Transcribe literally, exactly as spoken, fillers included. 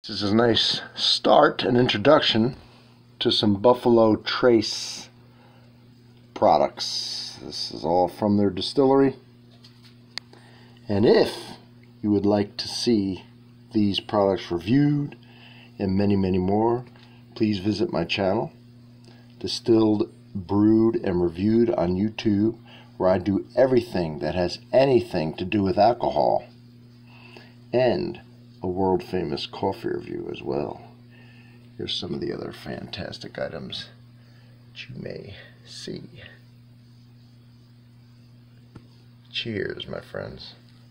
This is a nice start, an introduction to some Buffalo Trace products. This is all from their distillery. And if you would like to see these products reviewed and many, many more, please visit my channel, Distilled, Brewed, and Reviewed on YouTube, where I do everything that has anything to do with alcohol, and a world famous coffee review as well. Here's some of the other fantastic items that you may see. Cheers, my friends.